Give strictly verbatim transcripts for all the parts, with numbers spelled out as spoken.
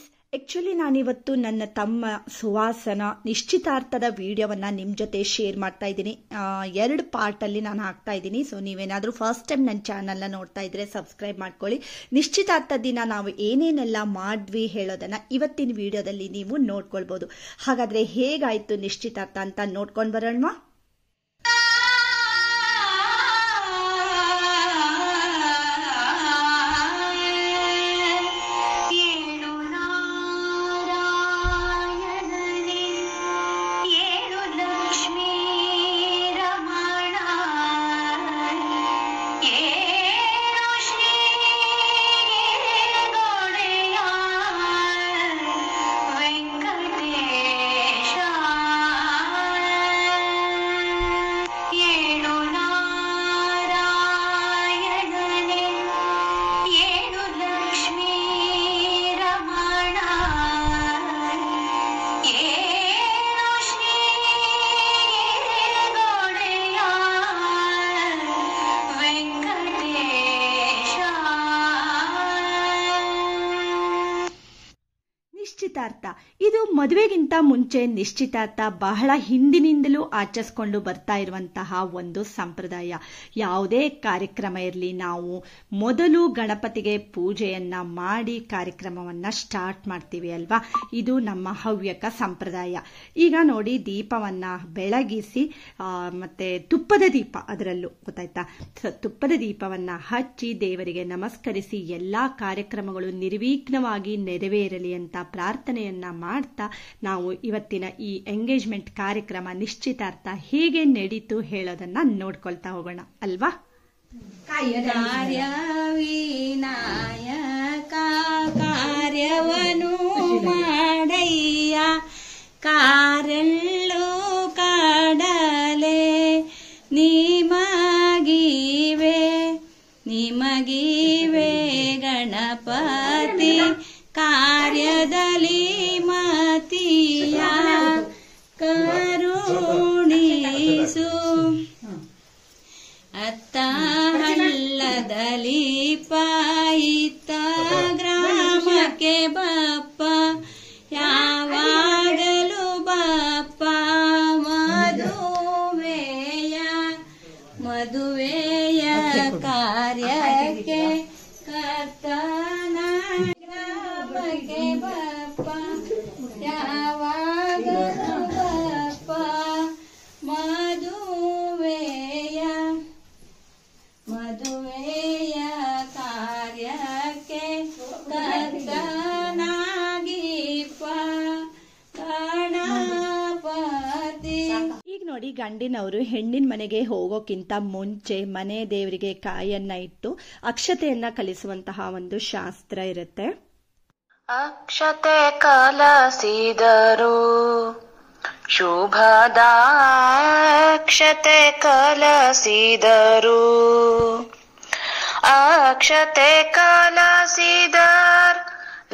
Actually ನಾನಿವತ್ತು ನನ್ನ ತಮ್ಮ ಸುವಾಸನ ನಿಶ್ಚಿತಾರ್ಥದ ವಿಡಿಯೋವನ್ನ ನಿಮ್ಮ ಜೊತೆ ಶೇರ್ ಮಾಡ್ತಾ ಇದ್ದೀನಿ. ಎರಡು ಪಾರ್ಟಲ್ಲಿ ನಾನು ಹಾಕ್ತಾ ಇದ್ದೀನಿ. ಸೊ ನೀವೇನಾದರೂ ಫಸ್ಟ್ ಟೈಮ್ ನನ್ನ ಚಾನಲ್ನ ನೋಡ್ತಾ ಇದ್ರೆ ಸಬ್ಸ್ಕ್ರೈಬ್ ಮಾಡ್ಕೊಳ್ಳಿ. ನಿಶ್ಚಿತಾರ್ಥ ದಿನ ನಾವು ಏನೇನೆಲ್ಲ ಮಾಡಿದ್ವಿ ಹೇಳೋದನ್ನ ಇವತ್ತಿನ ವಿಡಿಯೋದಲ್ಲಿ ನೀವು ನೋಡ್ಕೊಳ್ಬೋದು. ಹಾಗಾದ್ರೆ ಹೇಗಾಯ್ತು ನಿಶ್ಚಿತಾರ್ಥ ಅಂತ ನೋಡ್ಕೊಂಡು ಬರೋಣ. ನಿಶ್ಚಿತಾರ್ಥ ಇದು ಮದುವೆಗಿಂತ ಮುಂಚೆ ನಿಶ್ಚಿತಾರ್ಥ ಬಹಳ ಹಿಂದಿನಿಂದಲೂ ಆಚರಿಸ್ಕೊಂಡು ಬರ್ತಾ ಇರುವಂತಹ ಒಂದು ಸಂಪ್ರದಾಯ. ಯಾವುದೇ ಕಾರ್ಯಕ್ರಮ ಇರಲಿ, ನಾವು ಮೊದಲು ಗಣಪತಿಗೆ ಪೂಜೆಯನ್ನ ಮಾಡಿ ಕಾರ್ಯಕ್ರಮವನ್ನ ಸ್ಟಾರ್ಟ್ ಮಾಡ್ತೀವಿ ಅಲ್ವಾ. ಇದು ನಮ್ಮ ಹವ್ಯಕ ಸಂಪ್ರದಾಯ. ಈಗ ನೋಡಿ, ದೀಪವನ್ನ ಬೆಳಗಿಸಿ ಮತ್ತೆ ತುಪ್ಪದ ದೀಪ, ಅದರಲ್ಲೂ ಗೊತ್ತಾಯ್ತಾ, ತುಪ್ಪದ ದೀಪವನ್ನ ಹಚ್ಚಿ ದೇವರಿಗೆ ನಮಸ್ಕರಿಸಿ ಎಲ್ಲಾ ಕಾರ್ಯಕ್ರಮಗಳು ನಿರ್ವಿಘ್ನವಾಗಿ ನೆರವೇರಲಿ ಅಂತ ಪ್ರಾರ್ಥನೆಯನ್ನ ಮಾಡ್ತಾ ನಾವು ಇವತ್ತಿನ ಈ ಎಂಗೇಜ್ಮೆಂಟ್ ಕಾರ್ಯಕ್ರಮ ನಿಶ್ಚಿತಾರ್ಥ ಹೇಗೆ ನಡೀತು ಹೇಳೋದನ್ನ ನೋಡ್ಕೊಳ್ತಾ ಹೋಗೋಣ ಅಲ್ವಾ. ಕಾರ್ಯ ವಿನಾಯಕ ಕಾರ್ಯವನು ಮಾಡಯ್ಯ, ಕಾರೆಳ್ಳು ಕಾಡಲೆ ನಿಮಗಿವೆ ನಿಮಗಿವೆ ಗಣಪತಿ ಕಾರ್ಯದಲ್ಲಿ ಮತಿಯ ಕರುಣಿಸು. ಅತ್ತ ಹಳ್ಳದಲ್ಲಿ ಪಾಯಿತ ಗ್ರಾಮಕ್ಕೆ ಬಪ್ಪ, ಯಾವಾಗಲೂ ಬಪ್ಪ ಮದುವೆಯ ಮದುವೆಯ ಕಾರ್ಯಕ್ಕೆ ಕರ್ತನ ಗ್ರಾಮಕ್ಕೆ ಬಪ್ಪ, ಯಾವಾಗಲೂ ಬಪ್ಪ ಮದುವೆಯ ಮದುವೆಯ ಕಾರ್ಯಕ್ಕೆ ಕರ್ತನಾಗಿಪ್ಪ ಗಣಪತಿ. ಈಗ ನೋಡಿ, ಗಂಡಿನವರು ಹೆಣ್ಣಿನ ಮನೆಗೆ ಹೋಗೋಕ್ಕಿಂತ ಮುಂಚೆ ಮನೆ ದೇವರಿಗೆ ಕಾಯನ್ನ ಇಟ್ಟು ಅಕ್ಷತೆಯನ್ನ ಕಲಿಸುವಂತಹ ಒಂದು ಶಾಸ್ತ್ರ ಇರುತ್ತೆ. ಅಕ್ಷತೆ ಕಲಸಿದರು ಶುಭದಾಕ್ಷತೆ ಕಲಸಿದರು, ಅಕ್ಷತೆ ಕಲಸಿದರ್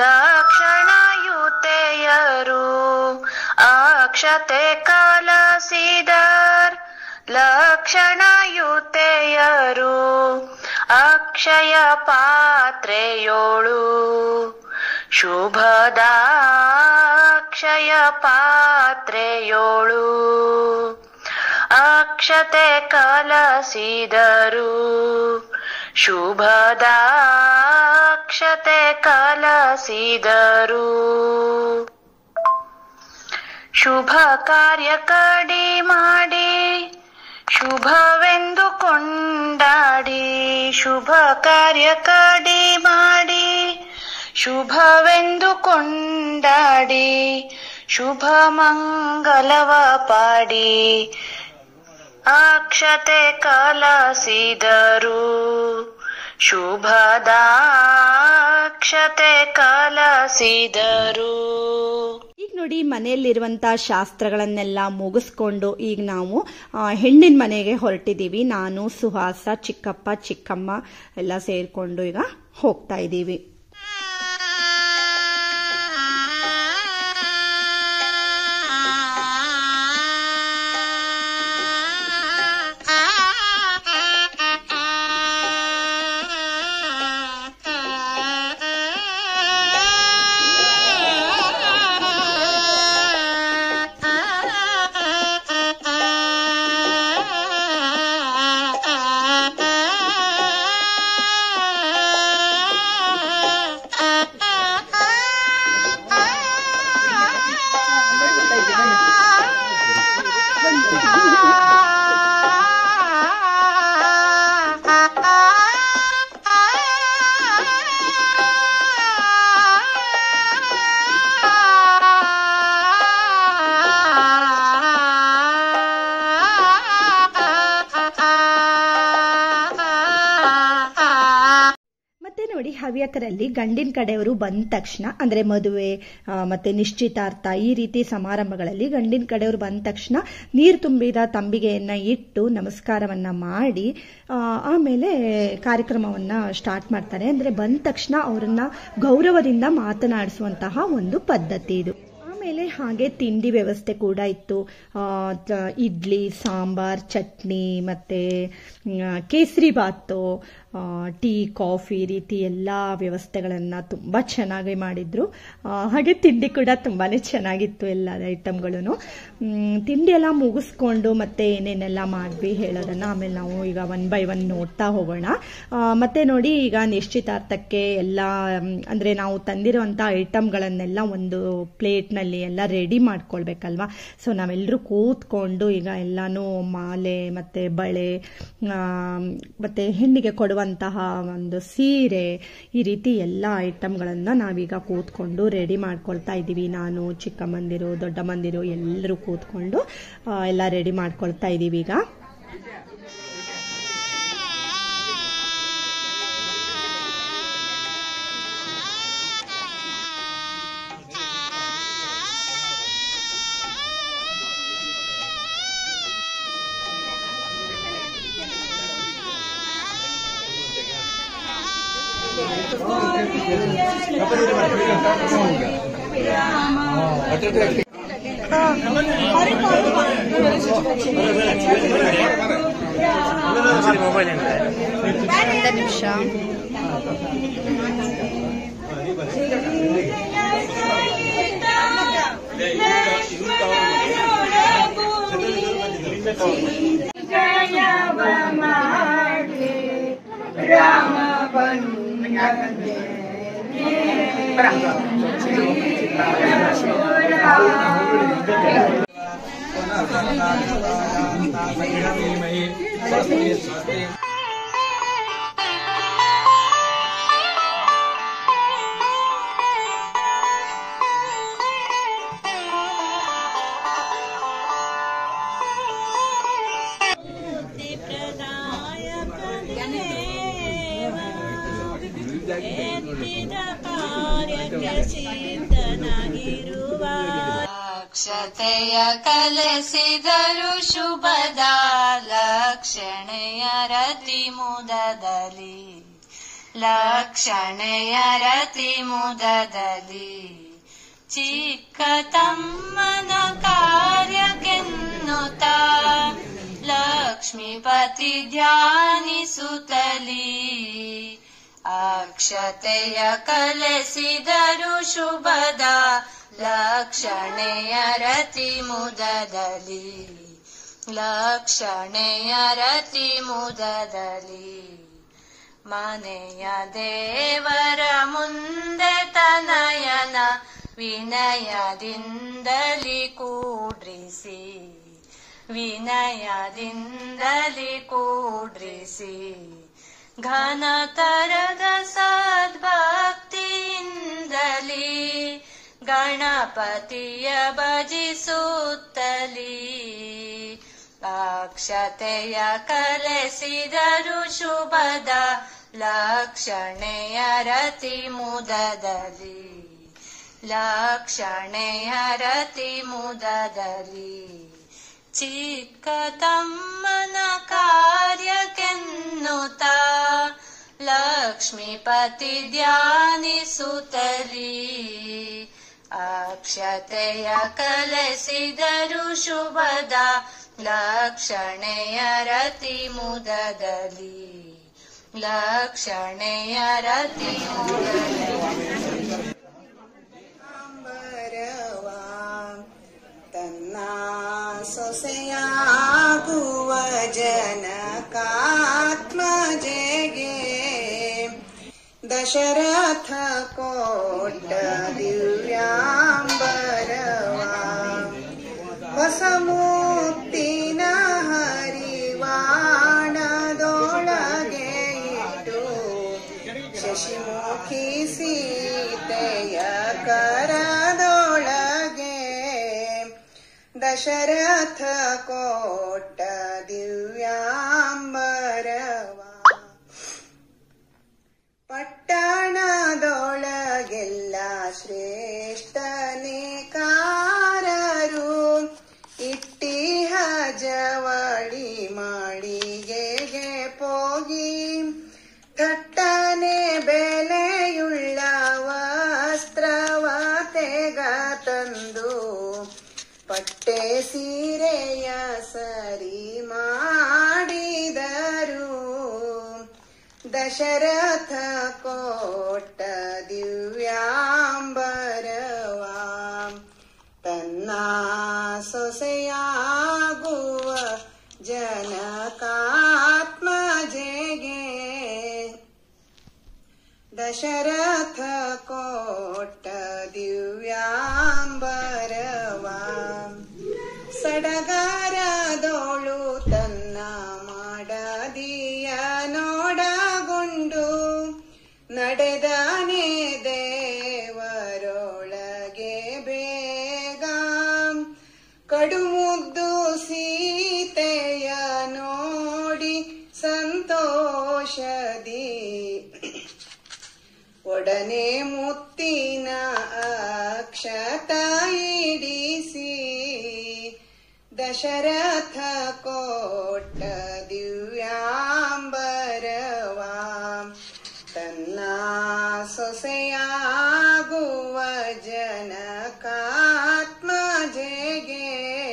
ಲಕ್ಷಣಯುತೆಯರು, ಅಕ್ಷತೆ ಕಲಸಿದರ್ ಲಕ್ಷಣಯುತೆಯರು, ಅಕ್ಷಯ ಪಾತ್ರೆಯೋಳು ಶುಭದಾಕ್ಷಯ ಪಾತ್ರೆಯೋಳು, ಅಕ್ಷತೆ ಕಲಸಿದರು ಶುಭದಾಕ್ಷತೆ ಕಲಸಿದರು. ಶುಭ ಕಾರ್ಯ ಕಡಿ ಮಾಡಿ ಶುಭವೆಂದು ಕೊಂಡಾಡಿ, ಶುಭ ಕಾರ್ಯ ಕಡಿ ಮಾಡಿ ಶುಭವೆಂದು ಕೊಂಡಾಡಿ, ಶುಭ ಮಂಗಲವ ಪಾಡಿ ಅಕ್ಷತೆ ಕಲಸಿದರು ಶುಭದಾಕ್ಷತೆ ಕಲಸಿದರು. ಈಗ ನೋಡಿ, ಮನೆಯಲ್ಲಿರುವಂತಹ ಶಾಸ್ತ್ರಗಳನ್ನೆಲ್ಲ ಮುಗಿಸ್ಕೊಂಡು ಈಗ ನಾವು ಹೆಣ್ಣಿನ ಮನೆಗೆ ಹೊರಟಿದ್ದೀವಿ. ನಾನು, ಸುಹಾಸ, ಚಿಕ್ಕಪ್ಪ, ಚಿಕ್ಕಮ್ಮ ಎಲ್ಲ ಸೇರ್ಕೊಂಡು ಈಗ ಹೋಗ್ತಾ ಇದ್ದೀವಿ. ಹವ್ಯಕರಲ್ಲಿ ಗಂಡಿನ ಕಡೆಯವರು ಬಂದ ತಕ್ಷಣ ಅಂದ್ರೆ ಮದುವೆ ಮತ್ತೆ ನಿಶ್ಚಿತಾರ್ಥ ಈ ರೀತಿ ಸಮಾರಂಭಗಳಲ್ಲಿ ಗಂಡಿನ ಕಡೆಯವರು ಬಂದ ತಕ್ಷಣ ನೀರು ತುಂಬಿದ ತಂಬಿಗೆಯನ್ನ ಇಟ್ಟು ನಮಸ್ಕಾರವನ್ನ ಮಾಡಿ ಆಮೇಲೆ ಕಾರ್ಯಕ್ರಮವನ್ನ ಸ್ಟಾರ್ಟ್ ಮಾಡ್ತಾರೆ. ಅಂದ್ರೆ ಬಂದ ತಕ್ಷಣ ಅವರನ್ನ ಗೌರವದಿಂದ ಮಾತನಾಡಿಸುವಂತಹ ಒಂದು ಪದ್ಧತಿ ಇದು. ಆಮೇಲೆ ಹಾಗೆ ತಿಂಡಿ ವ್ಯವಸ್ಥೆ ಕೂಡ ಇತ್ತು. ಇಡ್ಲಿ, ಸಾಂಬಾರ್, ಚಟ್ನಿ ಮತ್ತೆ ಕೇಸರಿ ಬಾತು, ಟೀ, ಕಾಫಿ ರೀತಿ ಎಲ್ಲ ವ್ಯವಸ್ಥೆಗಳನ್ನ ತುಂಬಾ ಚೆನ್ನಾಗಿ ಮಾಡಿದ್ರು. ಹಾಗೆ ತಿಂಡಿ ಕೂಡ ತುಂಬಾನೇ ಚೆನ್ನಾಗಿತ್ತು, ಎಲ್ಲ ಐಟಮ್ಗಳು. ತಿಂಡಿ ಎಲ್ಲ ಮುಗಿಸ್ಕೊಂಡು ಮತ್ತೆ ಏನೇನೆಲ್ಲ ಮಾಡ್ವಿ ಹೇಳೋದನ್ನ ಆಮೇಲೆ ನಾವು ಈಗ ಒನ್ ಬೈ ಒನ್ ನೋಡ್ತಾ ಹೋಗೋಣ. ಮತ್ತೆ ನೋಡಿ, ಈಗ ನಿಶ್ಚಿತಾರ್ಥಕ್ಕೆ ಎಲ್ಲ ಅಂದ್ರೆ ನಾವು ತಂದಿರುವಂತ ಐಟಮ್ಗಳನ್ನೆಲ್ಲ ಒಂದು ಪ್ಲೇಟ್ ನಲ್ಲಿ ಎಲ್ಲ ರೆಡಿ ಮಾಡ್ಕೊಳ್ಬೇಕಲ್ವಾ. ಸೊ ನಾವೆಲ್ಲರೂ ಕೂತ್ಕೊಂಡು ಈಗ ಎಲ್ಲಾನು ಮಾಲೆ ಮತ್ತೆ ಬಳೆ ಮತ್ತೆ ಹೆಣ್ಣಿಗೆ ಕೊಡುವಂತಹ ಒಂದು ಸೀರೆ ಈ ರೀತಿ ಎಲ್ಲ ಐಟಮ್ಗಳನ್ನ ನಾವೀಗ ಕೂತ್ಕೊಂಡು ರೆಡಿ ಮಾಡ್ಕೊಳ್ತಾ ಇದ್ದೀವಿ. ನಾನು, ಚಿಕ್ಕಮ್ಮಂದಿರು, ದೊಡ್ಡಮ್ಮಂದಿರು ಎಲ್ಲರೂ ಕೂತ್ಕೊಂಡು ಎಲ್ಲ ರೆಡಿ ಮಾಡ್ಕೊಳ್ತಾ ಇದ್ದೀವಿ ಈಗ. ಒಂದು ನಿಮಿಷ. ರಾಮ ಅಕ್ಷತೆಯ ಕಲೆಸಿದರು ಶುಭದ ಲಕ್ಷಣೆಯ ರತಿ ಮುದದಲ್ಲಿ, ಲಕ್ಷಣೆಯ ರತಿ ಮುದದಲ್ಲಿ ಚಿಕ್ಕ ತಮ್ಮನ ಕಾರ್ಯಕ್ಕೆನ್ನುತ್ತ ಲಕ್ಷ್ಮೀಪತಿ ಧ್ಯಾನಿಸುತ್ತಲಿ. ಅಕ್ಷತೆಯ ಕಲೆಸಿದರು ಶುಭದ ಲಕ್ಷಣೆಯ ರತಿ ಮುದದಲ್ಲಿ, ಲಕ್ಷಣೆಯ ರತಿ ಮುದದಲ್ಲಿ ಮನೆಯ ದೇವರ ಮುಂದೆ ತನಯನ ವಿನಯದಿಂದಲಿ ಕೂಡ್ರಿಸಿ, ವಿನಯದಿಂದಲಿ ಕೂಡ್ರಿಸಿ ಘನತರದ ಸದ್ಭಕ್ತಿಯಿಂದಲಿ ಗಣಪತಿಯ ಭಜಿಸುತ್ತಲಿ. ಅಕ್ಷತೆಯ ಕಲೆಸಿದರು ಶುಭದ ಲಕ್ಷಣೆಯ ರತಿ ಮುದದಲ್ಲಿ, ಲಕ್ಷಣೆಯ ರತಿ ಮುದದಲ್ಲಿ ಚಿಕ್ಕ ತಮ್ಮನ ಕಾರ್ಯಕ್ಕೆನ್ನುತ್ತ ಲಕ್ಷ್ಮೀಪತಿ ಧ್ಯಾನಿಸುತ್ತಲಿ. ಅಕ್ಷತೆಯ ಕಲೆಸಿದರು ಶುಭದ ಲಕ್ಷಣೆಯ ರತಿ ಮುದದಲ್ಲಿ, ಲಕ್ಷಣೆಯ ರತಿ ಮುದದಲ್ಲಿ ತನ್ನ ಸೊಸೆಯಾಗುವ ಜನಕಾತ್ಮಜೆಗೆ ದಶರಥ ಕೋಟ ದಿವ್ಯಾಂಬರವ ಹೊಸ ಮುತ್ತಿನ ಹರಿವಾಣದೊಳಗೆ ಇಟ್ಟು ಶಶಿಮುಖಿ ಸೀತೆಯ ಕರದೊಳಗೆ ದಶರಥ ಕೋಟ ದಿವ್ಯಾಂಬರವ ಪಟ್ಟಣ ಎಷ್ಟೇ ಸೀರೆಯ ಸರಿ ಮಾಡಿದರು ದಶರಥ ಕೊಟ್ಟ ದಿವ್ಯಾಂಬರವ ತನ್ನ ಸೊಸೆಯಾಗುವ ಜನಕಾತ್ಮಜೆಗೆ ದಶರಥ ಕೊಟ್ಟ ದಿವ್ಯಾಂಬರವ ಸಡಗರದೋಳು ತನ್ನ ಮಾಡದಿಯ ನೋಡಗೊಂಡು ನಡೆದನೆ ದೇವರೊಳಗೆ ಬೇಗ ಕಡುಮುದ್ದು ಸೀತೆಯ ನೋಡಿ ಸಂತೋಷದಿ ಒಡನೆ ಮುತ್ತಿನ ಅಕ್ಷತ ಇಡಿಸಿ ದಶರಥ ಕೊಟ್ಟ ದಿವ್ಯಾಂಬರವ ತನ್ನ ಸೊಸೆಯಾಗುವ ಜನಕಾತ್ಮಜೆಗೆ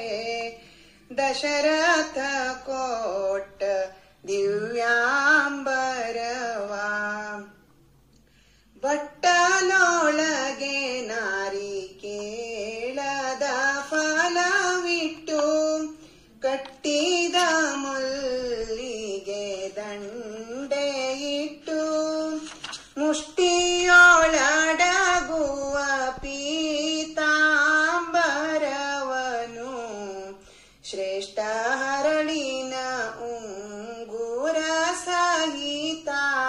ದಶರಥ ಕೊಟ್ಟ ದಿವ್ಯಾಂಬರವ ಬಟ್ಟಲೊಳಗೆ ನಾರಿಕೇಳದ ಫಲವಿಟ್ಟು ಕಟ್ಟಿದ ಮಲ್ಲಿಗೆ ದಂಡೆ ಇಟ್ಟು ಮುಷ್ಟಿಯೊಳಡಗುವ ಪೀತಾಂಬರವನು ಶ್ರೇಷ್ಠ ಹರಳಿನ ಉಂಗುರ ಸಹಿತ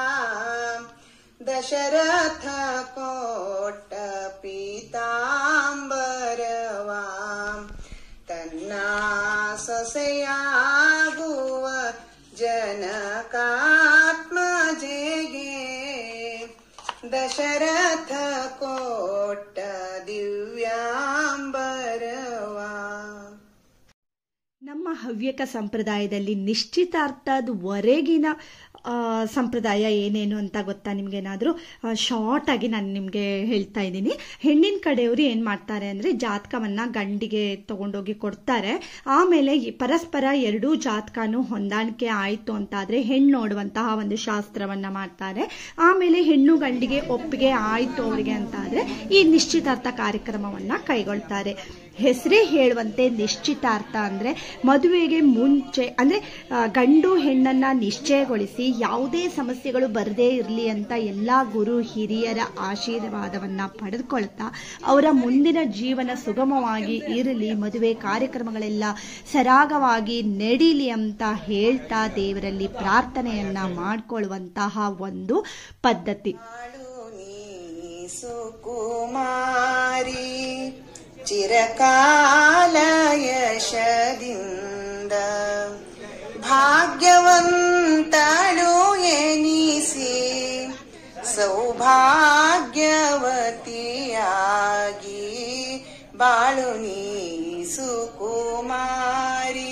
ದಶರಥ ಕೊಟ್ಟ ಪೀತಾಂಬರವ ತನ್ನ ಸೊಸೆಯಾಗುವ ಜನಕಾತ್ಮಜೆಗೆ ದಶರಥ ಕೊಟ್ಟ ದಿವ್ಯಾಂಬರವ. ನಮ್ಮ ಹವ್ಯಕ ಸಂಪ್ರದಾಯದಲ್ಲಿ ನಿಶ್ಚಿತಾರ್ಥದವರೆಗಿನ ಸಂಪ್ರದಾಯ ಏನೇನು ಅಂತ ಗೊತ್ತಾ ನಿಮ್ಗೇನಾದರೂ? ಶಾರ್ಟ್ ಆಗಿ ನಾನು ನಿಮಗೆ ಹೇಳ್ತಾ ಇದ್ದೀನಿ. ಹೆಣ್ಣಿನ ಕಡೆಯವರು ಏನು ಮಾಡ್ತಾರೆ ಅಂದರೆ ಜಾತಕವನ್ನು ಗಂಡಿಗೆ ತಗೊಂಡೋಗಿ ಕೊಡ್ತಾರೆ. ಆಮೇಲೆ ಪರಸ್ಪರ ಎರಡೂ ಜಾತಕನೂ ಹೊಂದಾಣಿಕೆ ಆಯಿತು ಅಂತಾದರೆ ಹೆಣ್ಣು ನೋಡುವಂತಹ ಒಂದು ಶಾಸ್ತ್ರವನ್ನು ಮಾಡ್ತಾರೆ. ಆಮೇಲೆ ಹೆಣ್ಣು ಗಂಡಿಗೆ ಒಪ್ಪಿಗೆ ಆಯಿತು ಅವರಿಗೆ ಅಂತಾದರೆ ಈ ನಿಶ್ಚಿತಾರ್ಥ ಕಾರ್ಯಕ್ರಮವನ್ನು ಕೈಗೊಳ್ತಾರೆ. ಹೆಸರೇ ಹೇಳುವಂತೆ ನಿಶ್ಚಿತಾರ್ಥ ಅಂದರೆ ಮದುವೆಗೆ ಮುಂಚೆ ಅಂದರೆ ಗಂಡು ಹೆಣ್ಣನ್ನು ನಿಶ್ಚಯಗೊಳಿಸಿ ಯಾವುದೇ ಸಮಸ್ಯೆಗಳು ಬರದೇ ಇರಲಿ ಅಂತ ಎಲ್ಲ ಗುರು ಹಿರಿಯರ ಆಶೀರ್ವಾದವನ್ನು ಪಡೆದುಕೊಳ್ತಾ ಅವರ ಮುಂದಿನ ಜೀವನ ಸುಗಮವಾಗಿ ಇರಲಿ, ಮದುವೆ ಕಾರ್ಯಕ್ರಮಗಳೆಲ್ಲ ಸರಾಗವಾಗಿ ನಡೀಲಿ ಅಂತ ಹೇಳ್ತಾ ದೇವರಲ್ಲಿ ಪ್ರಾರ್ಥನೆಯನ್ನ ಮಾಡಿಕೊಳ್ಳುವಂತಹ ಒಂದು ಪದ್ಧತಿ. ಸುಕುಮಾರಿ ಚಿರಕಾಲ ಯಶದಿಂದ ಭಾಗ್ಯವಂತಳು ಎನಿಸಿ ಸೌಭಾಗ್ಯವತಿಯಾಗಿ ಬಾಳು ನೀ ಸುಕುಮಾರಿ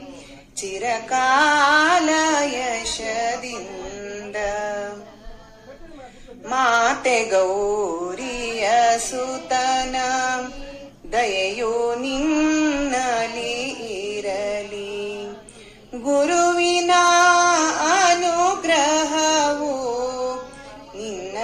ಚಿರಕಾಲ ಯಶದಿಂದ. ಮಾತೆ ಗೌರಿಯ ಸುತನ ದಯೆಯು ನಿನ್ನಲಿ ಇರಲಿ, ಗುರುವಿನ ಅನುಗ್ರಹವು ನಿನ್ನ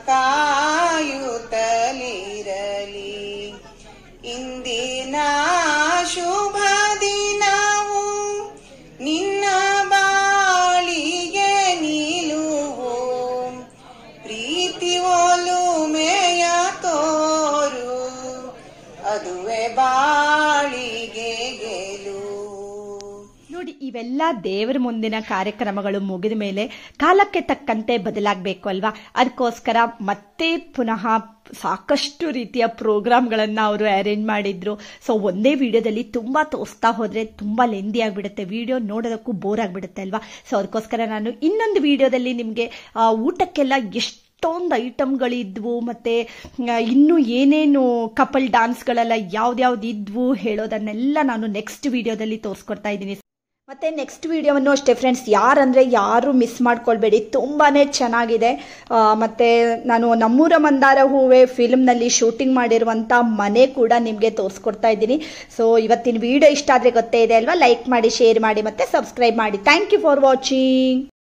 ಕಾಯುತ್ತಲಿರಲಿ. ಇಂದಿನ ಶುಭ ದಿನವು ನಿನ್ನ ಬಾಳಿಗೆ ನಿಲುವು, ಪ್ರೀತಿ ಒಲುಮೆಯ ತೋರು ಅದುವೆ ಬಾಳಿಗೆ ಗೆಲು. ನೋಡಿ, ಇವೆಲ್ಲ ದೇವರ ಮುಂದಿನ ಕಾರ್ಯಕ್ರಮಗಳು ಮುಗಿದ ಮೇಲೆ ಕಾಲಕ್ಕೆ ತಕ್ಕಂತೆ ಬದಲಾಗಬೇಕು ಅಲ್ವಾ? ಅದಕ್ಕೋಸ್ಕರ ಮತ್ತೆ ಪುನಃ ಸಾಕಷ್ಟು ರೀತಿಯ ಪ್ರೋಗ್ರಾಮ್ಗಳನ್ನು ಅವರು ಅರೇಂಜ್ ಮಾಡಿದ್ರು. ಸೊ ಒಂದೇ ವಿಡಿಯೋದಲ್ಲಿ ತುಂಬ ತೋರಿಸ್ತಾ ಹೋದರೆ ತುಂಬ ಲೆಂದಿ ಆಗಿಬಿಡುತ್ತೆ, ವಿಡಿಯೋ ನೋಡೋದಕ್ಕೂ ಬೋರ್ ಆಗಿಬಿಡುತ್ತೆ ಅಲ್ವಾ? ಸೊ ಅದಕ್ಕೋಸ್ಕರ ನಾನು ಇನ್ನೊಂದು ವಿಡಿಯೋದಲ್ಲಿ ನಿಮಗೆ ಊಟಕ್ಕೆಲ್ಲ ಎಷ್ಟು ಎಷ್ಟೊಂದು ಐಟಮ್ಗಳಿದ್ವು ಮತ್ತು ಇನ್ನೂ ಏನೇನು ಕಪಲ್ ಡಾನ್ಸ್ಗಳೆಲ್ಲ ಯಾವ್ದ್ಯಾವ್ದು ಇದ್ವು ಹೇಳೋದನ್ನೆಲ್ಲ ನಾನು ನೆಕ್ಸ್ಟ್ ವಿಡಿಯೋದಲ್ಲಿ ತೋರಿಸ್ಕೊಡ್ತಾ ಇದ್ದೀನಿ. ಮತ್ತು ನೆಕ್ಸ್ಟ್ ವಿಡಿಯೋವನ್ನು ಅಷ್ಟೇ ಫ್ರೆಂಡ್ಸ್, ಯಾರಂದರೆ ಯಾರು ಮಿಸ್ ಮಾಡ್ಕೊಳ್ಬೇಡಿ, ತುಂಬಾ ಚೆನ್ನಾಗಿದೆ. ಮತ್ತು ನಾನು ನಮ್ಮೂರ ಮಂದಾರ ಹೂವೆ ಫಿಲ್ಮ್ನಲ್ಲಿ ಶೂಟಿಂಗ್ ಮಾಡಿರುವಂಥ ಮನೆ ಕೂಡ ನಿಮಗೆ ತೋರಿಸ್ಕೊಡ್ತಾ ಇದ್ದೀನಿ. ಸೊ ಇವತ್ತಿನ ವಿಡಿಯೋ ಇಷ್ಟ ಆದರೆ ಗೊತ್ತೇ ಇದೆ ಅಲ್ವಾ, ಲೈಕ್ ಮಾಡಿ, ಶೇರ್ ಮಾಡಿ ಮತ್ತು ಸಬ್ಸ್ಕ್ರೈಬ್ ಮಾಡಿ. Thank you for watching.